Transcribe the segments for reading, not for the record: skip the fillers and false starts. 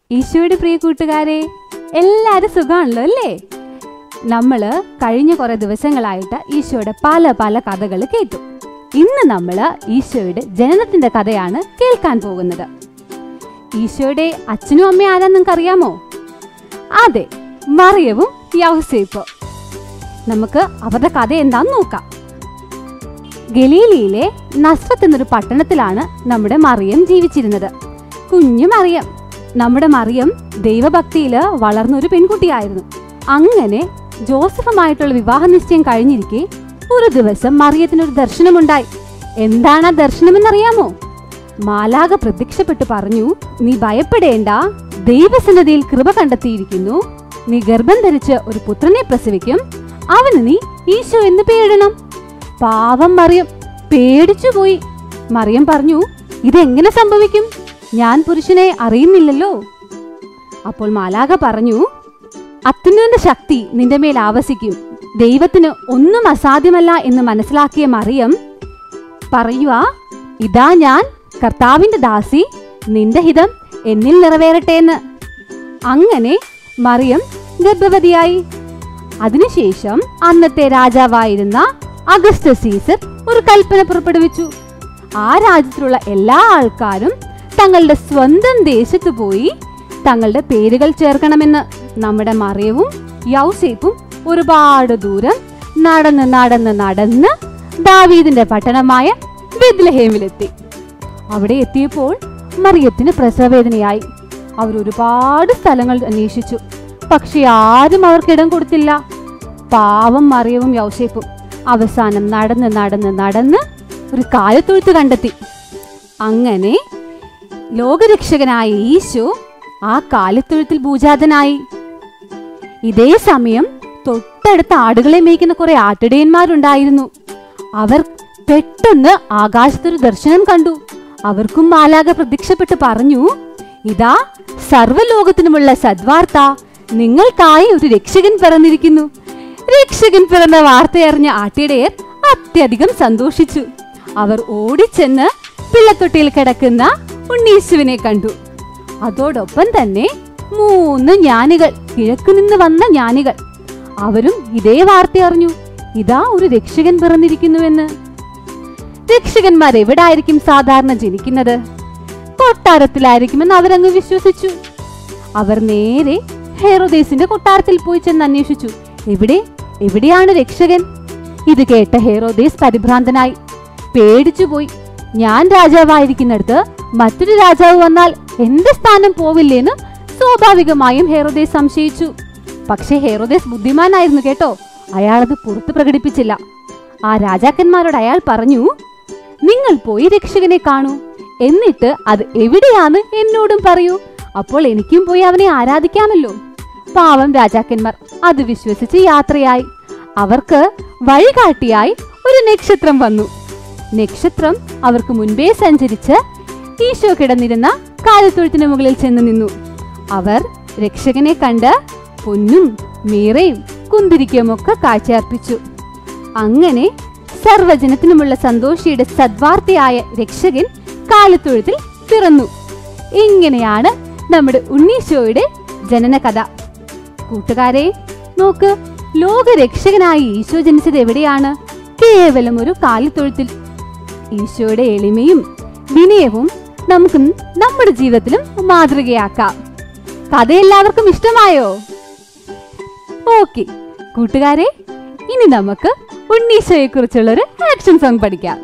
ഈശോയുടെ പ്രിയ കൂട്ടുകാരെ, എല്ലാവരും സുഖമാണല്ലോ അല്ലേ? നമ്മൾ കഴിഞ്ഞ കുറേ ദിവസങ്ങളായിട്ട് ഈശോയുടെ പല പല കഥകൾ കേട്ടു. ഇന്ന് നമ്മൾ ഈശോയുടെ ജനനത്തിന്റെ കഥയാണ് കേൾക്കാൻ പോകുന്നത്. ഈശോയുടെ അച്ഛനും അമ്മയും ആരാ നിങ്ങൾക്ക് അറിയാമോ? അതെ, മറിയവും യൗസേപ്പും. നമുക്ക് അവരുടെ കഥ എന്താന്ന് നോക്കാം. ഗലീലയിലെ നസ്രത്ത് എന്നൊരു പട്ടണത്തിലാണ് നമ്മുടെ മറിയം ജീവിച്ചിരുന്നത്. കുഞ്ഞു മറിയം. നമ്മുടെ മറിയം ദൈവഭക്തിയിൽ വളർന്നൊരു പെൺകുട്ടിയായിരുന്നു. അങ്ങനെ ജോസഫുമായിട്ടുള്ള വിവാഹ നിശ്ചയം കഴിഞ്ഞിരിക്കെ ഒരു ദിവസം മറിയത്തിനൊരു ദർശനമുണ്ടായി. എന്താണ് ആ ദർശനമെന്നറിയാമോ? മാലാഖ പ്രത്യക്ഷപ്പെട്ടു പറഞ്ഞു, നീ ഭയപ്പെടേണ്ട, ദൈവസന്നിധിയിൽ കൃപ കണ്ടെത്തിയിരിക്കുന്നു. നീ ഗർഭം ധരിച്ച് ഒരു പുത്രനെ പ്രസവിക്കും, അവന് നീ ഈശോ എന്ന് പേരിടണം. പാവം മറിയം പേടിച്ചുപോയി. മറിയം പറഞ്ഞു, ഇതെങ്ങനെ സംഭവിക്കും? ഞാൻ പുരുഷനെ അറിയുന്നില്ലല്ലോ. അപ്പോൾ മാലാഖ പറഞ്ഞു, അത്യുന്നതന്റെ ശക്തി നിന്റെ മേൽ ആവസിക്കും, ദൈവത്തിന് ഒന്നും അസാധ്യമല്ല എന്ന് മനസ്സിലാക്കിയ മറിയം പറയുക, ഇതാ ഞാൻ കർത്താവിന്റെ ദാസി, നിന്റെ ഹിതം എന്നിൽ നിറവേറട്ടെ എന്ന്. അങ്ങനെ മറിയം ഗർഭവതിയായി. അതിനുശേഷം അന്നത്തെ രാജാവായിരുന്ന അഗസ്റ്റസ് സീസർ ഒരു കൽപ്പന പുറപ്പെടുവിച്ചു. ആ രാജ്യത്തിലുള്ള എല്ലാ ആൾക്കാരും തങ്ങളുടെ സ്വന്തം ദേശത്ത് പോയി തങ്ങളുടെ പേരുകൾ ചേർക്കണമെന്ന്. നമ്മുടെ മറിയവും യൗസേപ്പും ഒരുപാട് ദൂരം നടന്ന് നടന്ന് നടന്ന് ദാവീദിന്റെ പട്ടണമായ ബെത്ലഹേമിലെത്തി. അവിടെ എത്തിയപ്പോൾ മറിയത്തിന് പ്രസവവേദനയായി. അവർ ഒരുപാട് സ്ഥലങ്ങൾ അന്വേഷിച്ചു, പക്ഷെ ആരും അവർക്കിടം കൊടുത്തില്ല. പാവം മറിയവും യൗസേപ്പും അവസാനം നടന്ന് നടന്ന് നടന്ന് ഒരു കാലിത്തൊഴുത്ത് കണ്ടെത്തി. അങ്ങനെ ലോകരക്ഷകനായ ഈശോ ആ കാലിത്തൊഴുത്തിൽ ഭൂജാതനായി. ഇതേ സമയം തൊട്ടടുത്ത ആടുകളെ മേയ്ക്കുന്ന കുറെ ആട്ടിടയന്മാരുണ്ടായിരുന്നു. അവർ പെട്ടെന്ന് ആകാശത്തൊരു ദർശനം കണ്ടു. അവർക്കും മാലാഖ പ്രത്യക്ഷപ്പെട്ട് പറഞ്ഞു, ഇതാ സർവ്വലോകത്തിനുമുള്ള സദ്വാർത്ത, നിങ്ങൾക്കായി ഒരു രക്ഷകൻ പിറന്നിരിക്കുന്നു. രക്ഷകൻ പിറന്ന വാർത്തയറിഞ്ഞ ആട്ടിടയർ അത്യധികം സന്തോഷിച്ചു. അവർ ഓടിച്ചെന്ന് പിള്ളത്തൊട്ടിയിൽ കിടക്കുന്ന ഉണ്ണീശുവിനെ കണ്ടു. അതോടൊപ്പം തന്നെ 3 ജ്ഞാനികൾ, കിഴക്കു നിന്ന് വന്ന ജ്ഞാനികൾ, അവരും ഇതേ വാർത്ത അറിഞ്ഞു, ഇതാ ഒരു രക്ഷകൻ പിറന്നിരിക്കുന്നുവെന്ന്. രക്ഷകന്മാർ എവിടായിരിക്കും സാധാരണ ജനിക്കുന്നത്? കൊട്ടാരത്തിലായിരിക്കുമെന്ന് അവരങ്ങ് വിശ്വസിച്ചു. അവർ നേരെ ഹെറോദേസിന്റെ കൊട്ടാരത്തിൽ പോയി ചെന്ന് അന്വേഷിച്ചു, എവിടെയാണ് രക്ഷകൻ? ഇത് കേട്ട ഹെറോദേസ് പരിഭ്രാന്തനായി, പേടിച്ചുപോയി. ഞാൻ രാജാവായിരിക്കുന്നിടത്ത് മറ്റൊരു രാജാവ് വന്നാൽ എന്റെ സ്ഥാനം പോവില്ലേന്ന് സ്വാഭാവികമായും ഹെറോദേസ് സംശയിച്ചു. പക്ഷെ ഹെറോദേസ് ബുദ്ധിമാനായിരുന്നു കേട്ടോ. അയാളത് പുറത്ത് പ്രകടിപ്പിച്ചില്ല. ആ രാജാക്കന്മാരോട് അയാൾ പറഞ്ഞു, നിങ്ങൾ പോയി രക്ഷകനെ കാണൂ, എന്നിട്ട് അത് എവിടെയാന്ന് എന്നോടും പറയൂ, അപ്പോൾ എനിക്കും പോയി അവനെ ആരാധിക്കാമല്ലോ. പാവം രാജാക്കന്മാർ അത് വിശ്വസിച്ച് യാത്രയായി. അവർക്ക് വഴികാട്ടിയായി ഒരു നക്ഷത്രം വന്നു. നക്ഷത്രം അവർക്ക് മുൻപേ സഞ്ചരിച്ച് ഈശോ കിടന്നിരുന്ന കാലിത്തൊഴുത്തിന് മുകളിൽ ചെന്ന് നിന്നു. അവർ രക്ഷകനെ കണ്ട് പൊന്നും മീറയും കുന്തിരിക്കയുമൊക്കെ കാഴ്ചയർപ്പിച്ചു. അങ്ങനെ സർവ്വജനത്തിനുമുള്ള സന്തോഷിയുടെ സദ്വാർത്തയായ രക്ഷകൻ കാലിത്തൊഴുത്തിൽ പിറന്നു. ഇങ്ങനെയാണ് നമ്മുടെ ഉണ്ണീശോയുടെ ജനന കഥ. കൂട്ടുകാരെ നോക്ക്, ലോകരക്ഷകനായി ഈശോ ജനിച്ചത് എവിടെയാണ്? കേവലം ഒരു കാലിത്തൊഴുത്തിൽ. ഈശോയുടെ എളിമയും വിനയവും നമുക്ക് നമ്മുടെ ജീവിതത്തിലും മാതൃകയാക്കാം. കഥ എല്ലാവർക്കും ഇഷ്ടമായോ? ഓക്കെ കൂട്ടുകാരെ, ഇനി നമുക്ക് ഉണ്ണീശോയെ കുറിച്ചുള്ളൊരു ആക്ഷൻ സോങ് പഠിക്കാം.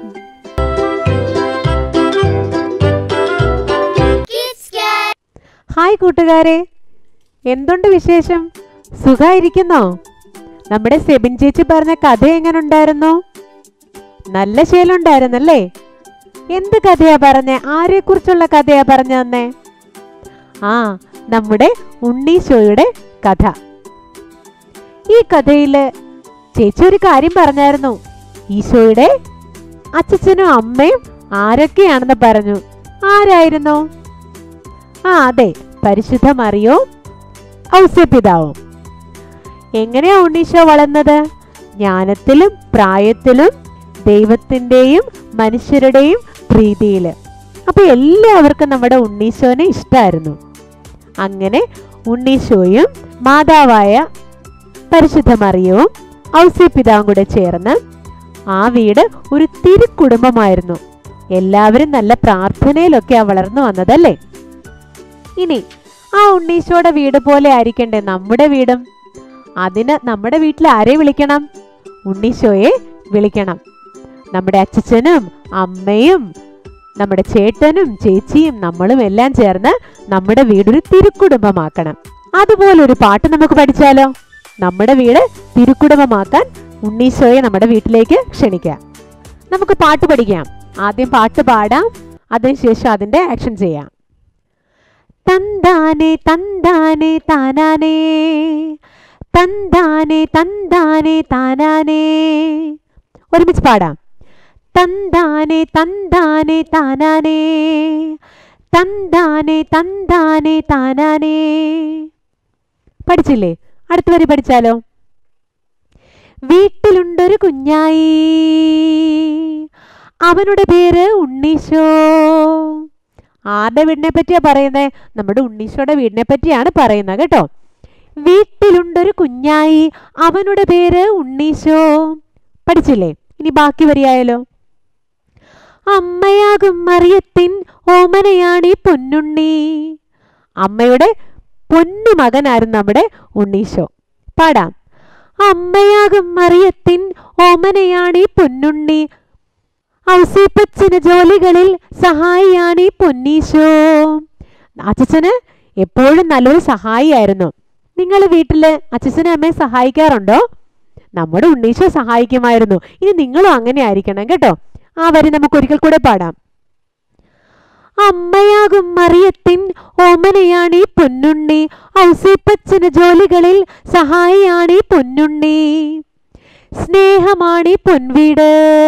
ഹായ് കൂട്ടുകാരെ, എന്തുണ്ട് വിശേഷം? സുഖായിരിക്കുന്നോ? നമ്മുടെ സെബിൻ ചേച്ചി പറഞ്ഞ കഥ എങ്ങനെ ഉണ്ടായിരുന്നു? നല്ല ശീലം ഉണ്ടായിരുന്നല്ലേ? എന്ത് കഥയാ പറഞ്ഞേ? ആരെ കുറിച്ചുള്ള കഥയാ പറഞ്ഞു തന്നെ? നമ്മുടെ ഉണ്ണീശോയുടെ കഥ. ഈ കഥയില് ചേച്ചി ഒരു കാര്യം പറഞ്ഞായിരുന്നു. ഈശോയുടെ അച്ഛനും അമ്മയും ആരൊക്കെയാണെന്ന് പറഞ്ഞു. ആരായിരുന്നു? അതെ, പരിശുദ്ധ മറിയവും ഔസേപ്പിതാവും. എങ്ങനെയാ ഉണ്ണീശോ വളർന്നത്? ജ്ഞാനത്തിലും പ്രായത്തിലും ദൈവത്തിൻ്റെയും മനുഷ്യരുടെയും പ്രീതിയിൽ. അപ്പൊ എല്ലാവർക്കും നമ്മുടെ ഉണ്ണീശോനെ ഇഷ്ടമായിരുന്നു. അങ്ങനെ ഉണ്ണീശോയും മാതാവായ പരിശുദ്ധ മറിയവും ഔസേപ്പിതാവും കൂടെ ചേർന്ന് ആ വീട് ഒരു തിരുക്കുടുംബമായിരുന്നു. എല്ലാവരും നല്ല പ്രാർത്ഥനയിലൊക്കെയാ വളർന്നു വന്നതല്ലേ. ഇനി ആ ഉണ്ണീശോയുടെ വീട് പോലെ ആയിരിക്കണ്ടേ നമ്മുടെ വീടും. അതിന് നമ്മുടെ വീട്ടിൽ ആരെ വിളിക്കണം? ഉണ്ണീശോയെ വിളിക്കണം. നമ്മുടെ അച്ഛനും അമ്മയും നമ്മുടെ ചേട്ടനും ചേച്ചിയും നമ്മളും എല്ലാം ചേർന്ന് നമ്മുടെ വീടൊരു തിരുക്കുടുംബമാക്കണം. അതുപോലൊരു പാട്ട് നമുക്ക് പഠിച്ചാലോ? നമ്മുടെ വീട് തിരുക്കുടുംബമാക്കാൻ ഉണ്ണീശോയെ നമ്മുടെ വീട്ടിലേക്ക് ക്ഷണിക്കാം. നമുക്ക് പാട്ട് പഠിക്കാം. ആദ്യം പാട്ട് പാടാം, അതിനുശേഷം അതിൻ്റെ ആക്ഷൻ ചെയ്യാം. തന്താനെ തന്താനെ താനാനേ, തന്താനെ തന്താനെ താനാനേ. ഒരുമിച്ച് പാടാം. തന്താനെ തന്താനെ താനാനേ, തന്താനെ തന്താനെ താനാനേ. പഠിച്ചില്ലേ? അടുത്ത വരി പഠിച്ചാലോ? വീട്ടിലുണ്ടൊരു കുഞ്ഞായി, അവനുടെ പേര് ഉണ്ണീശോ. ആരുടെ വീടിനെ പറ്റിയാ പറയുന്നത്? നമ്മുടെ ഉണ്ണീശോയുടെ വീടിനെ പറ്റിയാണ് പറയുന്നത് കേട്ടോ. വീട്ടിലുണ്ടൊരു കുഞ്ഞായി, അവനുടെ പേര് ഉണ്ണീശോ. പഠിച്ചില്ലേ? ഇനി ബാക്കി വരിയായാലോ? അമ്മയാകും മറിയത്തിൻ ഓമനയാണീ പൊന്നുണ്ണി. അമ്മയുടെ പൊന്നു മകനായിരുന്നു നമ്മുടെ ഉണ്ണീശോ. പാടാം. അമ്മയാകും മറിയത്തിൻ ഓമനയാണീ പൊന്നുണ്ണി, ഔസേപ്പച്ചന് ജോലികളിൽ സഹായിയാണീ പൊന്നീശോ. അച്ഛന് എപ്പോഴും നല്ലൊരു സഹായിയായിരുന്നു. നിങ്ങൾ വീട്ടില് അച്ഛനും അമ്മയെ സഹായിക്കാറുണ്ടോ? നമ്മുടെ ഉണ്ണീശോ സഹായിക്കുമായിരുന്നു. ഇനി നിങ്ങളും അങ്ങനെ ആയിരിക്കണം കേട്ടോ. ആ വരി നമുക്ക് ഒരിക്കൽ കൂടെ പാടാം. അമ്മയാകും മറിയത്തിൻ ഓമനയാണീ പൊന്നുണ്ണി, ഔസേപ്പച്ചന് ജോലികളിൽ സഹായിയാണീ പൊന്നുണ്ണി, സ്നേഹമാണീ പൊൻവീട്,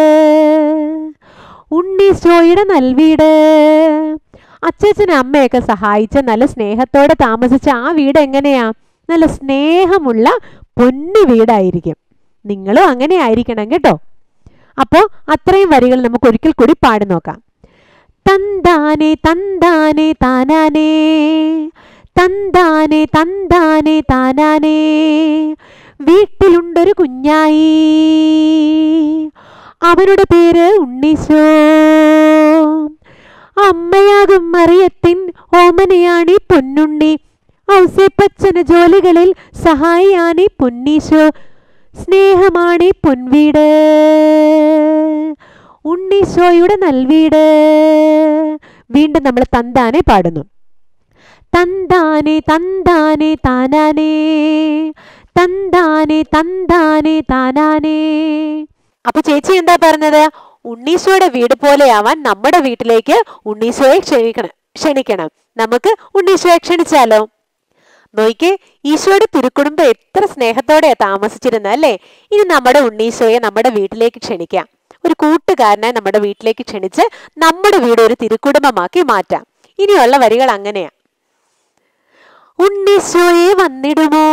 ഉണ്ണീശോയുടെ നൽവീട്. അച്ഛനും അമ്മയൊക്കെ സഹായിച്ച നല്ല സ്നേഹത്തോടെ താമസിച്ച ആ വീട് എങ്ങനെയാ? നല്ല സ്നേഹമുള്ള പൊന്നു വീടായിരിക്കും. നിങ്ങളും അങ്ങനെ ആയിരിക്കണം കേട്ടോ. അപ്പോൾ അത്രയും വരികൾ നമുക്ക് ഒരിക്കൽ കൂടി പാടി നോക്കാം. തന്താനെ തന്താനെ താനാനേ, തന്താനെ തന്താനെ താനാനേ. വീട്ടിലുണ്ടൊരു കുഞ്ഞായി, അവരുടെ പേര് ഉണ്ണീശോ. അമ്മയാകും മറിയത്തിൻ ഓമനയാണീ പൊന്നുണ്ണി, ഔസേപ്പച്ചന് ജോലികളിൽ സഹായിയാണീ പൊന്നീശോ, സ്നേഹമാണീ പൊൻവീട്, ഉണ്ണീശോയുടെ നൽവീട്. വീണ്ടും നമ്മൾ തന്താനെ പാടുന്നു. തന്താനെ തന്താനെ താനാനേ, തന്താനെ തന്താനെ താനാനേ. അപ്പൊ ചേച്ചി എന്താ പറഞ്ഞത്? ഉണ്ണീശോയുടെ വീട് പോലെയാവാൻ നമ്മുടെ വീട്ടിലേക്ക് ഉണ്ണീശോയെ ക്ഷണിക്കണം. നമുക്ക് ഉണ്ണീശോയെ ക്ഷണിച്ചാലോ? നോയിക്കേ, ഈശോയുടെ തിരുക്കുടുംബം എത്ര സ്നേഹത്തോടെയാ താമസിച്ചിരുന്നത് അല്ലേ. ഇനി നമ്മുടെ ഉണ്ണീശോയെ നമ്മുടെ വീട്ടിലേക്ക് ക്ഷണിക്കാം. ഒരു കൂട്ടുകാരനെ നമ്മുടെ വീട്ടിലേക്ക് ക്ഷണിച്ച് നമ്മുടെ വീട് ഒരു തിരുക്കുടുംബമാക്കി മാറ്റാം. ഇനിയുള്ള വരികൾ അങ്ങനെയാ. ഉണ്ണീശോയെ വന്നിടുമോ,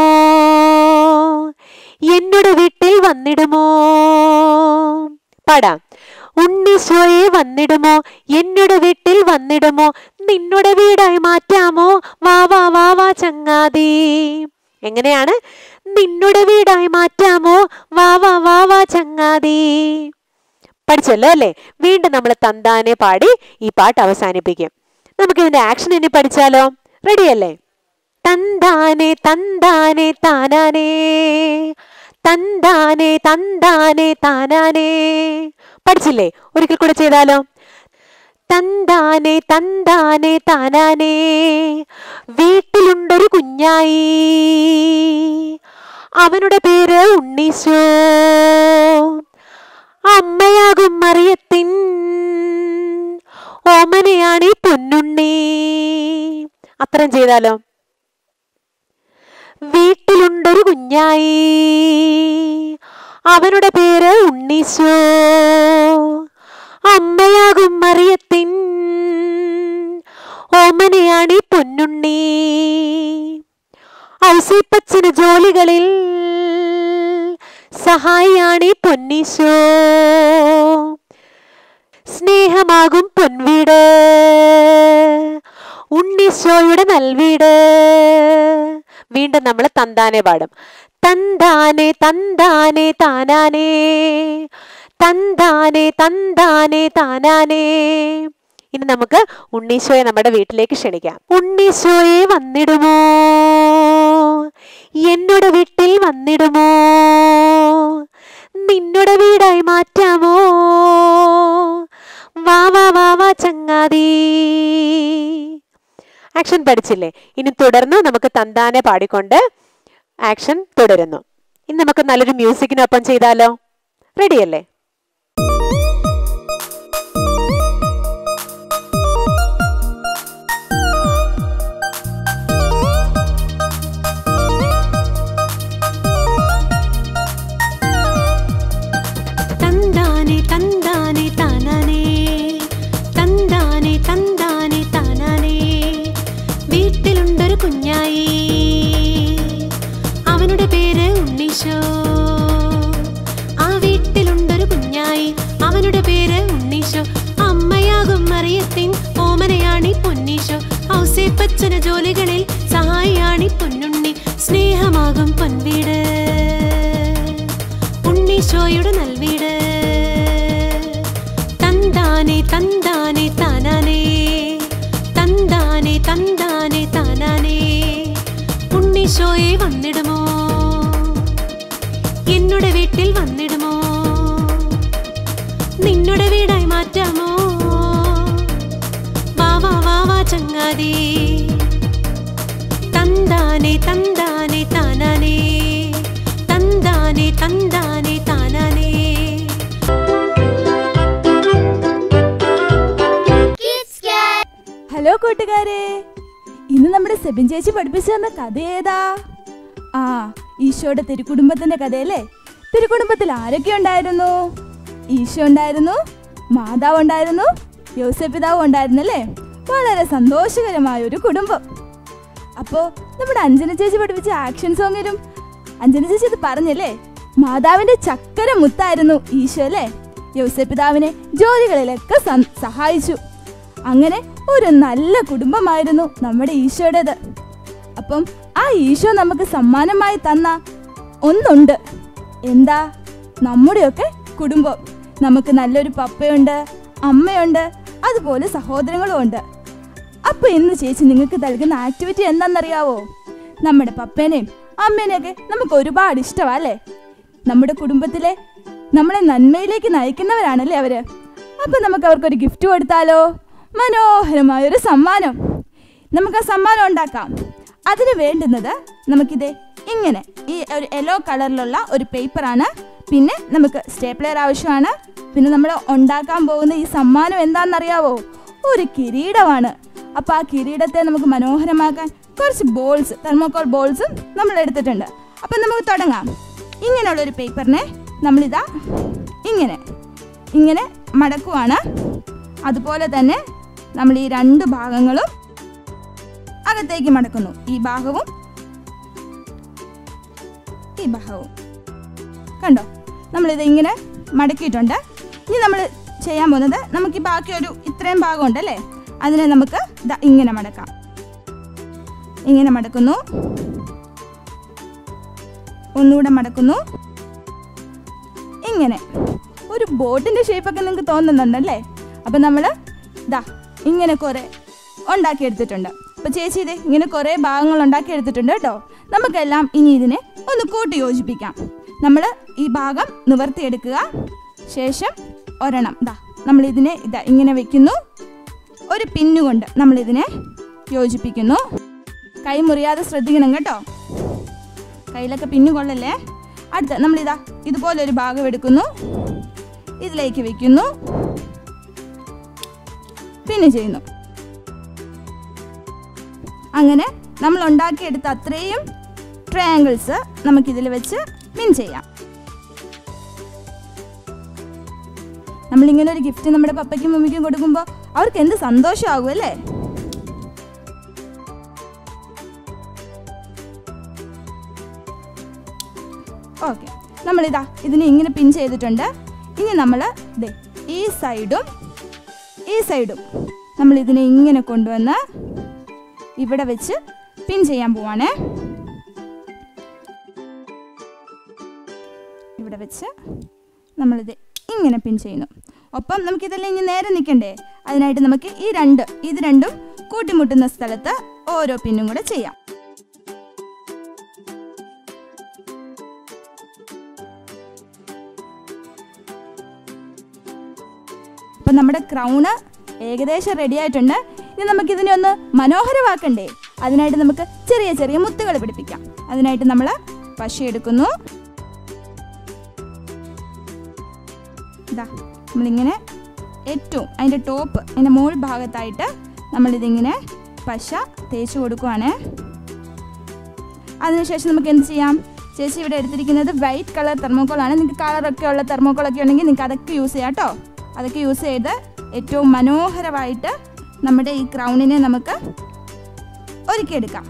എന്നോട് വീട്ടിൽ വന്നിടുമോ. പാടാം. ഉണ്ണീശോയെ വന്നിടുമോ, എന്നോട് വീട്ടിൽ വന്നിടുമോ, നിന്നോട് വീടായി മാറ്റാമോ, വാ വാ വാ വാ ചങ്ങാതി. എങ്ങനെയാണ്? നിന്നോട് വീടായി മാറ്റാമോ, വാ വാ വാ വാ ചങ്ങാതി. പഠിച്ചല്ലോ അല്ലേ? വീണ്ടും നമ്മൾ തന്താനെ പാടി ഈ പാട്ട് അവസാനിപ്പിക്കും. നമുക്ക് ഇതിന്റെ ആക്ഷൻ ഇനി പഠിച്ചാലോ? റെഡിയല്ലേ? തന്താനെ തന്താനെ താനാനേ, തന്താനെ തന്താനെ താനാനേ. പഠിച്ചില്ലേ? ഒരിക്കൽ കൂടെ ചെയ്താലോ? തന്താനെ തന്താനെ താനാനേ. വീട്ടിലുണ്ടൊരു കുഞ്ഞായി, അവനുടെ പേര് ഉണ്ണീശോ. അമ്മയാകും മറിയത്തിൻ ഓമനയാണീ പൊന്നുണ്ണി. അത്രയും ചെയ്താലോ? വീട്ടിലുണ്ടൊരു കുഞ്ഞായി, അവനുടെ പേര് ഉണ്ണീശോ. അമ്മയാകും മറിയത്തിൻ ഓമനയാണീ പൊന്നുണ്ണി, ഔസേപ്പച്ചന് ജോലികളിൽ സഹായിയാണീ പൊന്നീശോ, സ്നേഹമാകും പൊൻവീട്, ഉണ്ണീശോയുടെ നൽവീട്. വീണ്ടും നമ്മൾ തന്താനെ പാടും. തന്താനെ തന്താനെ താനാനേ, തന്താനെ തന്താനെ താനാനേ. ഇനി നമുക്ക് ഉണ്ണീശോയെ നമ്മുടെ വീട്ടിലേക്ക് ക്ഷണിക്കാം. ഉണ്ണീശോയെ വന്നിടുമോ, എന്നോട് വീട്ടിൽ വന്നിടുമോ, നിന്നോട് വീടായി മാറ്റാമോ, വാ വാ വാ വാ ചങ്ങാതി. ആക്ഷൻ പഠിച്ചില്ലേ? ഇനി തുടർന്ന് നമുക്ക് തന്താനെ പാടിക്കൊണ്ട് ആക്ഷൻ തുടരുന്നു. ഇനി നമുക്ക് നല്ലൊരു മ്യൂസിക്കിനൊപ്പം ചെയ്താലോ? റെഡിയല്ലേ? തന്താനെ തന്താനെ താനാനേ, തന്താനെ തന്താനെ താനാനേ. വീട്ടിലുണ്ടൊരു കുഞ്ഞായി, അവനുടെ പേര് ഉണ്ണീശോ. ആ വീട്ടിലുണ്ടൊരു കുഞ്ഞായി, അവനുടെ പേര് ഉണ്ണീശോ. അമ്മയാകും മറിയത്തിൻ ഓമനയാണി പൊന്നീശോ. ഔസേപ്പച്ചന ജോലികളിൽ സഹായിയാണി പൊന്നുണ്ണി. സ്നേഹമാകും പൊൻവീട്, ഉണ്ണീശോയുടെ നൽവീട്. തന്താനെ തന്താനെ താനാനേ, തന്താനെ തന്താനെ താനാനേ. ഉണ്ണീശോയെ വന്നിടുമോ, എന്നോട് വീട്ടിൽ വന്നിടുമോ, നിന്നോട് വീടായി മാറ്റാമോ, വാ വാ വാ വാ ചങ്ങാതി. തന്താനെ തന്താനെ താനാനേ, തന്താനെ തന്താനെ താനാനേ. ഹലോ കൂട്ടുകാരെ, ഇന്ന് നമ്മുടെ സെബിൻ ചേച്ചി പഠിപ്പിച്ചു തന്ന കഥ ഏതാ? ഈശോയുടെ തിരുക്കുടുംബത്തിന്റെ കഥയല്ലേ? തിരുക്കുടുംബത്തിൽ ആരൊക്കെ ഉണ്ടായിരുന്നു? ഈശോ ഉണ്ടായിരുന്നു, മാതാവ് ഉണ്ടായിരുന്നു, യോസേപ്പ് പിതാവ് ഉണ്ടായിരുന്നല്ലേ? വളരെ സന്തോഷകരമായ ഒരു കുടുംബം. അപ്പോൾ നമ്മുടെ അഞ്ജന ചേച്ചി പഠിപ്പിച്ച ആക്ഷൻ സോങ്ങിലും അഞ്ജന ചേച്ചി ഇത് പറഞ്ഞല്ലേ? മാതാവിന്റെ ചക്കര മുത്തായിരുന്നു ഈശോ അല്ലേ? യോസേപ്പ് പിതാവിനെ ജോലികളിലൊക്കെ സഹായിച്ചു. അങ്ങനെ ഒരു നല്ല കുടുംബമായിരുന്നു നമ്മുടെ ഈശോയുടേത്. അപ്പം ആ ഈശോ നമുക്ക് സമ്മാനമായി തന്ന ഒന്നുണ്ട്. എന്താ? നമ്മുടെയൊക്കെ കുടുംബം. നമുക്ക് നല്ലൊരു പപ്പയുണ്ട്, അമ്മയുണ്ട്, അതുപോലെ സഹോദരങ്ങളും ഉണ്ട്. അപ്പോൾ ഇന്ന് ചേച്ചി നിങ്ങൾക്ക് നൽകുന്ന ആക്ടിവിറ്റി എന്താണെന്നറിയാവോ? നമ്മുടെ പപ്പേനെയും അമ്മേനെയൊക്കെ നമുക്ക് ഒരുപാട് ഇഷ്ടമല്ലേ? നമ്മുടെ കുടുംബത്തിലെ നമ്മളെ നന്മയിലേക്ക് നയിക്കുന്നവരാണല്ലേ അവര്. അപ്പം നമുക്ക് അവർക്കൊരു ഗിഫ്റ്റ് കൊടുത്താലോ? മനോഹരമായൊരു സമ്മാനം. നമുക്ക് ആ സമ്മാനം ഉണ്ടാക്കാം. അതിന് വേണ്ടുന്നത് നമുക്കിത് ഇങ്ങനെ ഈ ഒരു യെല്ലോ കളറിലുള്ള ഒരു പേപ്പറാണ്. പിന്നെ നമുക്ക് സ്റ്റേപ്ലർ ആവശ്യമാണ്. പിന്നെ നമ്മൾ ഉണ്ടാക്കാൻ പോകുന്ന ഈ സമ്മാനം എന്താണെന്നറിയാവോ? ഒരു കിരീടമാണ്. അപ്പോൾ ആ കിരീടത്തെ നമുക്ക് മനോഹരമാക്കാൻ കുറച്ച് ബോൾസ്, തെർമോക്കോൾ ബോൾസും നമ്മൾ എടുത്തിട്ടുണ്ട്. അപ്പം നമുക്ക് തുടങ്ങാം. ഇങ്ങനെയുള്ളൊരു പേപ്പറിനെ നമ്മളിതാ ഇങ്ങനെ മടക്കുവാണ്. അതുപോലെ തന്നെ നമ്മൾ ഈ രണ്ട് ഭാഗങ്ങളും അകത്തേക്ക് മടക്കുന്നു. ഈ ഭാഗവും ഈ ഭാഗവും കണ്ടോ? നമ്മളിത് ഇങ്ങനെ മടക്കിയിട്ടുണ്ട്. ഇനി നമ്മൾ ചെയ്യാൻ പോകുന്നത്, നമുക്ക് ഈ ബാക്കി ഒരു ഇത്രയും ഭാഗം ഉണ്ടല്ലേ, അതിനെ നമുക്ക് ഇങ്ങനെ മടക്കാം. ഇങ്ങനെ മടക്കുന്നു, ഒന്നുകൂടെ മടക്കുന്നു. ഇങ്ങനെ ഒരു ബോട്ടിൻ്റെ ഷേപ്പൊക്കെ നിങ്ങൾക്ക് തോന്നുന്നുണ്ടല്ലേ? അപ്പം നമ്മൾ ഇങ്ങനെ കുറേ ഉണ്ടാക്കിയെടുത്തിട്ടുണ്ട്. അപ്പോൾ ചേച്ചി ഇത് ഇങ്ങനെ കുറേ ഭാഗങ്ങൾ ഉണ്ടാക്കിയെടുത്തിട്ടുണ്ട് കേട്ടോ. നമുക്കെല്ലാം ഇനി ഇതിനെ ഒന്ന് കൂട്ടി യോജിപ്പിക്കാം. നമ്മൾ ഈ ഭാഗം നിവർത്തിയെടുക്കുക. ശേഷം ഒരെണ്ണം നമ്മളിതിനെ ഇങ്ങനെ വെക്കുന്നു. ഒരു പിന്നുകൊണ്ട് നമ്മളിതിനെ യോജിപ്പിക്കുന്നു. കൈ മുറിയാതെ ശ്രദ്ധിക്കണം കേട്ടോ, കയ്യിലൊക്കെ പിന്നു കൊള്ളല്ലേ. അടുത്ത നമ്മളിതാ ഇതുപോലൊരു ഭാഗം എടുക്കുന്നു, ഇതിലേക്ക് വെക്കുന്നു, പിന്നെ ചെയ്യുന്നു. അങ്ങനെ നമ്മൾ ഉണ്ടാക്കിയെടുത്ത അത്രയും ട്രയാങ്കിൾസ് നമുക്കിതിൽ വെച്ച് പിൻ ചെയ്യാം. നമ്മളിങ്ങനെ ഒരു ഗിഫ്റ്റ് നമ്മുടെ പപ്പയ്ക്കും മമ്മിക്കും കൊടുക്കുമ്പോൾ അവർക്ക് എന്ത് സന്തോഷമാകും അല്ലേ? ഓക്കെ, നമ്മളിതാ ഇതിനെ ഇങ്ങനെ പിൻ ചെയ്തിട്ടുണ്ട്. ഇനി നമ്മൾ ഈ സൈഡും നമ്മളിതിനെ ഇങ്ങനെ കൊണ്ടുവന്ന് ഇവിടെ വെച്ച് പിൻ ചെയ്യാൻ പോവാണേ. ഇവിടെ വെച്ച് നമ്മളിത് ഇങ്ങനെ പിൻ ചെയ്യുന്നു. ഒപ്പം നമുക്കിതെല്ലാം ഇനി നേരെ നിൽക്കണ്ടേ, അതിനായിട്ട് നമുക്ക് ഇത് രണ്ടും കൂട്ടിമുട്ടുന്ന സ്ഥലത്ത് ഓരോ പിന്നും കൂടെ ചെയ്യാം. അപ്പം നമ്മുടെ ക്രൗണ് ഏകദേശം റെഡി ആയിട്ടുണ്ട്. ഇനി നമുക്കിതിനെ ഒന്ന് മനോഹരമാക്കണ്ടേ, അതിനായിട്ട് നമുക്ക് ചെറിയ ചെറിയ മുത്തുകൾ പിടിപ്പിക്കാം. അതിനായിട്ട് നമ്മൾ പശ എടുക്കുന്നു. ഇതാ നമ്മളിങ്ങനെ ഏറ്റവും അതിൻ്റെ ടോപ്പ്, അതിൻ്റെ മുകൾ ഭാഗത്തായിട്ട് നമ്മളിതിങ്ങനെ പശ തേച്ച് കൊടുക്കുവാണ്. അതിനുശേഷം നമുക്ക് എന്ത് ചെയ്യാം, ചേച്ചി ഇവിടെ എടുത്തിരിക്കുന്നത് വൈറ്റ് കളർ തെർമോക്കോളാണ്. നിങ്ങൾക്ക് കളറൊക്കെ ഉള്ള തെർമോക്കോളൊക്കെ ഉണ്ടെങ്കിൽ നിങ്ങൾക്ക് അതൊക്കെ യൂസ് ചെയ്യാം കേട്ടോ. അതൊക്കെ യൂസ് ചെയ്ത് ഏറ്റവും മനോഹരമായിട്ട് നമ്മുടെ ഈ ക്രൗണിനെ നമുക്ക് ഒരുക്കിയെടുക്കാം.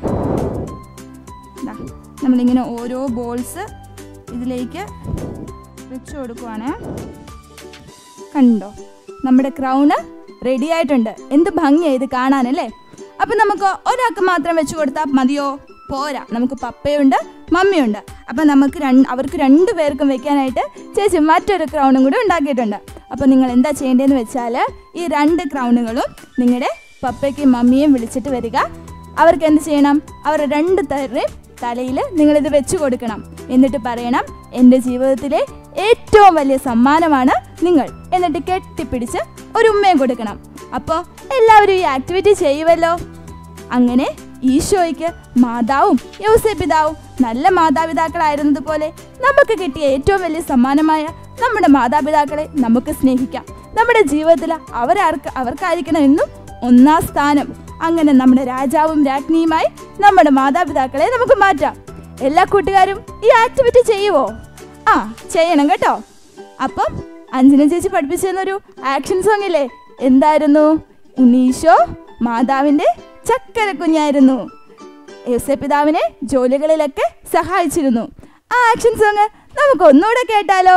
നമ്മളിങ്ങനെ ഓരോ ബോൾസ് ഇതിലേക്ക് വെച്ച് കൊടുക്കുവാണ്. കണ്ടോ, നമ്മുടെ ക്രൗണ് റെഡി ആയിട്ടുണ്ട്. എന്ത് ഭംഗിയാണ് ഇത് കാണാനല്ലേ. അപ്പം നമുക്ക് ഒരാൾക്ക് മാത്രം വെച്ച് കൊടുത്താൽ മതിയോ? പോരാ, നമുക്ക് പപ്പയുണ്ട് മമ്മിയുണ്ട്. അപ്പം നമുക്ക് അവർക്ക് 2 പേർക്കും വെക്കാനായിട്ട് ചേച്ചി മറ്റൊരു ക്രൗണും കൂടി ഉണ്ടാക്കിയിട്ടുണ്ട്. അപ്പോൾ നിങ്ങൾ എന്താ ചെയ്യേണ്ടതെന്ന് വെച്ചാൽ ഈ 2 ക്രൗണുകളും നിങ്ങളുടെ പപ്പയ്ക്കും മമ്മിയും വിളിച്ചിട്ട് വരിക. അവർക്ക് എന്ത് ചെയ്യണം, അവരുടെ 2 പേരുടെയും തലയിൽ നിങ്ങളിത് വെച്ച് കൊടുക്കണം. എന്നിട്ട് പറയണം, എൻ്റെ ജീവിതത്തിലെ ഏറ്റവും വലിയ സമ്മാനമാണ് നിങ്ങൾ. എന്നിട്ട് കെട്ടിപ്പിടിച്ച് ഒരു ഉമ്മയും കൊടുക്കണം. അപ്പോൾ എല്ലാവരും ഈ ആക്ടിവിറ്റി ചെയ്യുമല്ലോ. അങ്ങനെ ഈശോയ്ക്ക് മാതാവും യൗസേപ്പിതാവും നല്ല മാതാപിതാക്കളായിരുന്നതുപോലെ നമുക്ക് കിട്ടിയ ഏറ്റവും വലിയ സമ്മാനമായ നമ്മുടെ മാതാപിതാക്കളെ നമുക്ക് സ്നേഹിക്കാം. നമ്മുടെ ജീവിതത്തിൽ അവർക്കായിരിക്കണം എന്നും 1-ാം സ്ഥാനം. അങ്ങനെ നമ്മുടെ രാജാവും രാജ്ഞിയുമായി നമ്മുടെ മാതാപിതാക്കളെ നമുക്ക് മാറ്റാം. എല്ലാ കൂട്ടുകാരും ഈ ആക്ടിവിറ്റി ചെയ്യുമോ? ചെയ്യണം കേട്ടോ. അപ്പം അഞ്ജന ചേച്ചി പഠിപ്പിച്ചു തന്നൊരു ആക്ഷൻ സോങ് ഇല്ലേ, എന്തായിരുന്നു? ഉണ്ണീശോ മാതാവിൻ്റെ ചക്കര കുഞ്ഞായിരുന്നു, യൗസേപ്പിതാവിനെ ജോലികളിലൊക്കെ സഹായിച്ചിരുന്നു. ആ ആക്ഷൻ സോങ് നമുക്ക് ഒന്നുകൂടെ കേട്ടാലോ?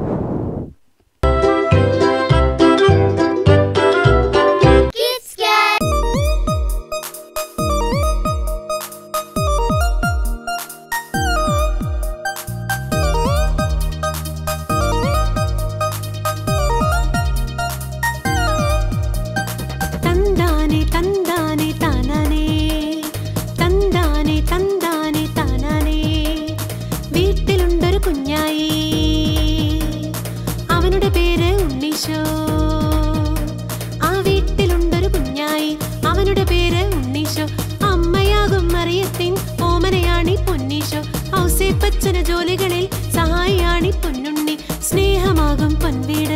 ജോലികളിൽ സഹായിയാണി പൊന്നുണ്ണി, സ്നേഹമാകും പൊൻവീട്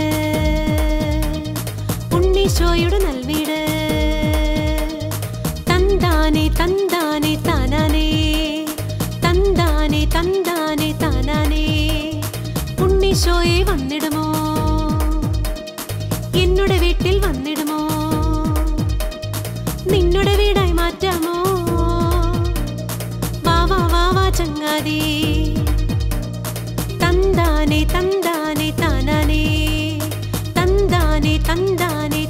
ഉണ്ണീശോയുടെ നൽവീട്. തന്താനെ തന്താനെ താനാനേ, തന്താനെ തന്താനെ താനാനേ. ഉണ്ണീശോയെ വന്നിടുമോ, എന്നുടെ വീട്ടിൽ വന്നിടുമോ, നിന്നുടെ വീടായി മാറ്റാമോ? വാ വാ വാ വാ ചങ്ങാതി. തന്താനെ തന്താനെ താനാനേ, തന്താനെ തന്താനെ